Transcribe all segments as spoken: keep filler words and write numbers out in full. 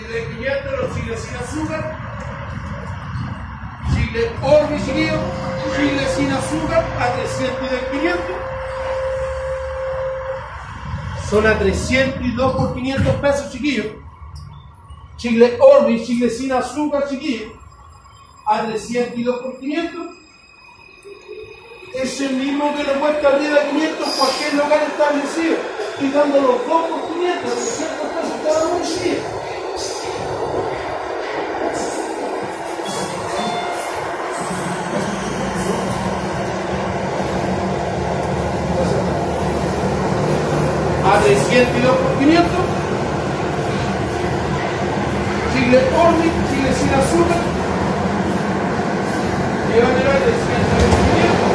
trescientos de quinientos, los chicles sin azúcar. Chicle Orbi, chiquillos. Chicle sin azúcar a trescientos de quinientos. Son a trescientos y dos por quinientos pesos, chiquillos. Chicle Orbi, chicle sin azúcar, chiquillos. A trescientos y dos por quinientos. Es el mismo que le cuesta arriba de quinientos cualquier local establecido. Estoy dando los dos por quinientos, trescientos pesos cada uno, chiquillos. A trescientos y dos por quinientos. Chicle Orbi, chicle sin azúcar. Llévatelo a trescientos y dos por quinientos.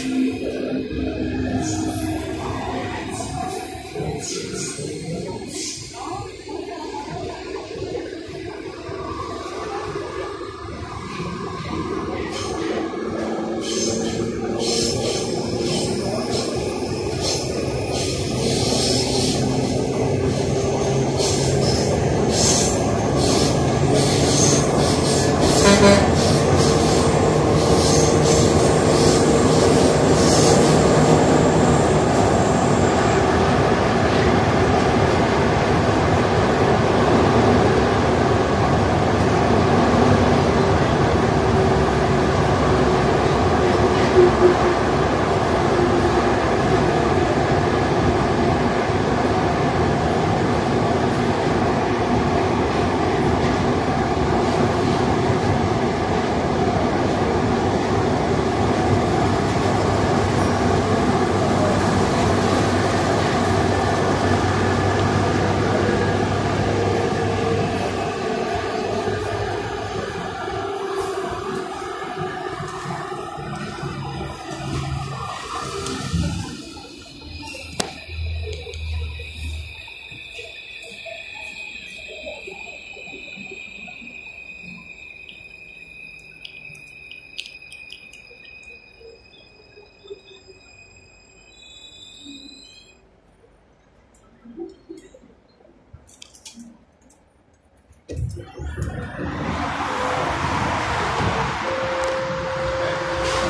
Thank you.